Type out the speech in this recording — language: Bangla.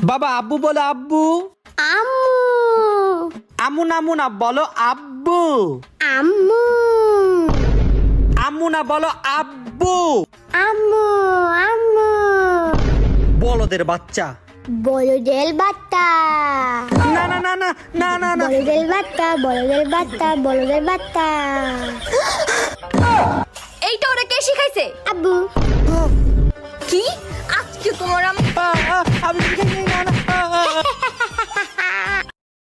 বাবা আব্বু বলো আব্বু। আম্মু। আমু না আমু না বলো আব্বু। আম্মু। আমু না বলো আব্বু। আম্মু। আম্মু। বলদের বাচ্চা। বলদের বাচ্চা। না না না না না না না। বলদের বাচ্চা, বলদের বাচ্চা, বলদের বাচ্চা। এইটা ওরা কে শিখাইছে? আব্বু। কি আজকে তোমার আমি না না